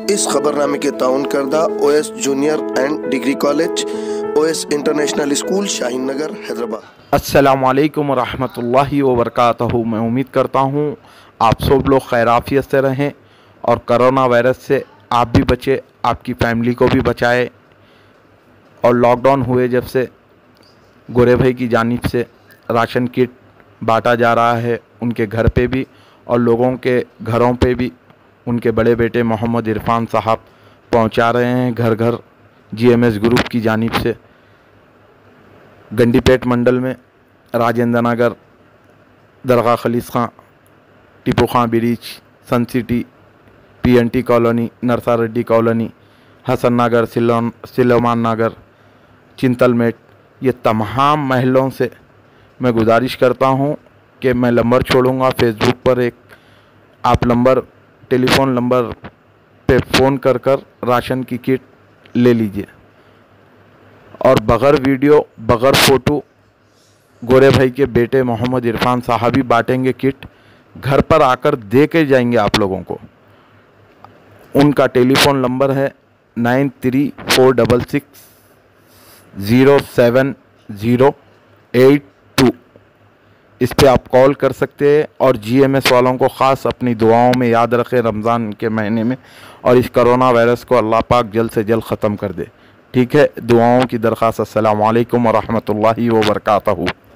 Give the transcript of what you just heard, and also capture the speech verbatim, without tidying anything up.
इस खबरनामे के ताउन करदा OS junior and degree college, OS international school, Shaheen Nagar, Hyderabad. अस्सलामु अलैकुम रहमतुल्लाहि व बरकातहू। मैं उम्मीद करता हूँ आप सब लोग खैराफियत से रहें और करोना वायरस से आप भी बचे, आपकी फैमिली को भी बचाए। और लॉकडाउन हुए जब से गोरे भाई की जानिब से राशन किट बांटा जा रहा है, उनके घर पे भी और लोगों के घरों पे भी उनके बड़े बेटे मोहम्मद इरफान साहब पहुंचा रहे हैं घर घर जीएमएस ग्रुप की जानिब से। गंडीपेट मंडल में Rajendra Nagar, Dargah Khalees Khan, Tipu Khan bridge, Sun City, PNT colony, Narsa Reddy colony, Hasan Nagar, सिलोन सिलोमान नगर, चिंतलमेट, ये तमाम महलों से मैं गुजारिश करता हूं कि मैं नंबर छोड़ूंगा फेसबुक पर, एक आप नंबर टेलीफोन नंबर पे फ़ोन कर कर राशन की किट ले लीजिए। और बग़ैर वीडियो बग़ैर फ़ोटो गोरे भाई के बेटे मोहम्मद इरफान साहब ही बांटेंगे किट, घर पर आकर दे के जाएंगे आप लोगों को। उनका टेलीफोन नंबर है nine three four double six zero seven zero eight two. इस पे आप कॉल कर सकते हैं। और जीएमएस वालों को ख़ास अपनी दुआओं में याद रखें रमज़ान के महीने में, और इस कोरोना वायरस को अल्लाह पाक जल्द से जल्द ख़त्म कर दे। ठीक है, दुआओं की दरख्वास्त। अस्सलामु अलैकुम व रहमतुल्लाहि व बरकातहू।